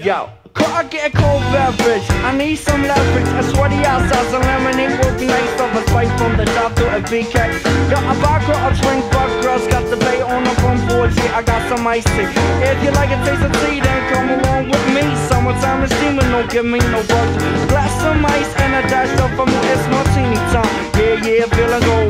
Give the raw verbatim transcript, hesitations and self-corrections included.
Yo, could I get a cold beverage? I need some leverage. A sweaty outside, some lemonade would be nice. Of a spice from the top to a B K. Yo, a vodka, a drink, but girls got the bay on the front porch. Yeah, I got some ice tea. If you like a taste of tea, then come along with me. Summertime is steaming, don't give me no bugs. Glass some ice and a dash up for me, it's martini time. Yeah, yeah, feeling good.